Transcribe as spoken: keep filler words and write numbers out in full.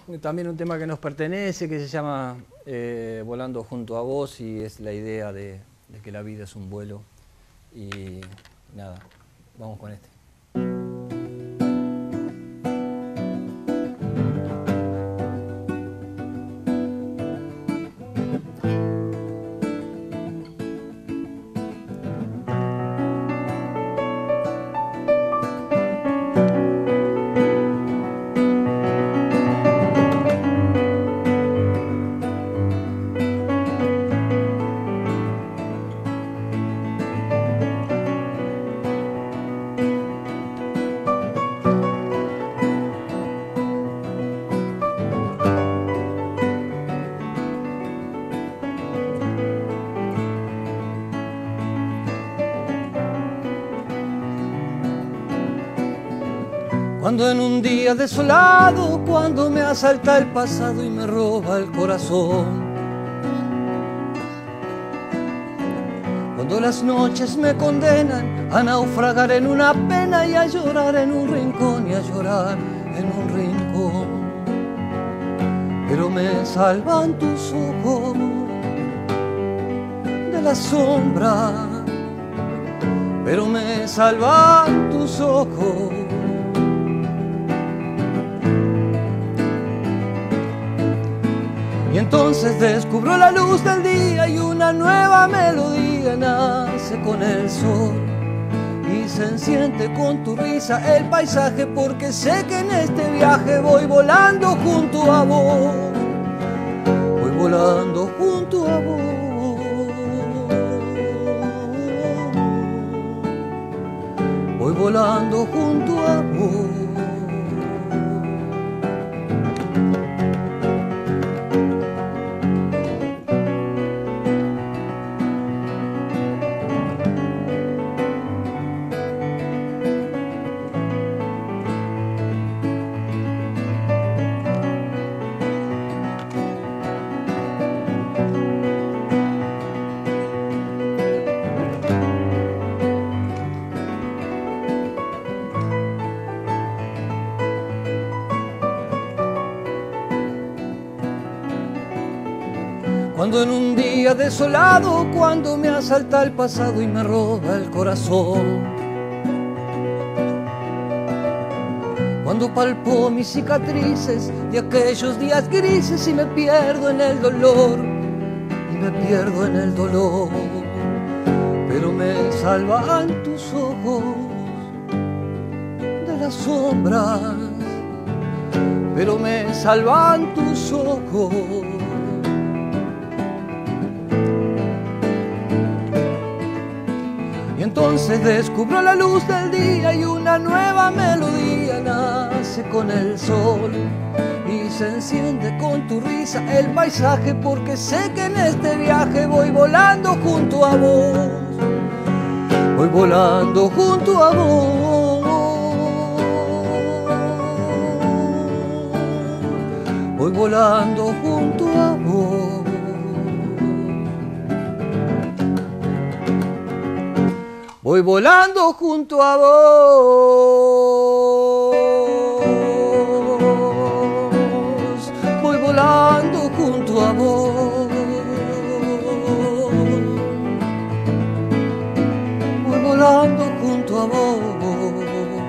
también un tema que nos pertenece, que se llama eh, Volando junto a vos, y es la idea de, de que la vida es un vuelo. Y nada, vamos con este. Cuando en un día desolado, cuando me asalta el pasado y me roba el corazón, cuando las noches me condenan a naufragar en una pena y a llorar en un rincón y a llorar en un rincón, pero me salvan tus ojos de la sombra, pero me salvan tus ojos. Y entonces descubro la luz del día y una nueva melodía nace con el sol y se enciende con tu risa el paisaje, porque sé que en este viaje voy volando junto a vos, voy volando junto a vos, voy volando junto a vos. Cuando en un día desolado, cuando me asalta el pasado y me roba el corazón, cuando palpo mis cicatrices de aquellos días grises y me pierdo en el dolor, y me pierdo en el dolor, pero me salvan tus ojos de las sombras, pero me salvan tus ojos. Y entonces descubro la luz del día y una nueva melodía nace con el sol y se enciende con tu risa el paisaje, porque sé que en este viaje voy volando junto a vos, voy volando junto a vos, voy volando junto a vos. Voy volando junto a vos, voy volando junto a vos, voy volando junto a vos.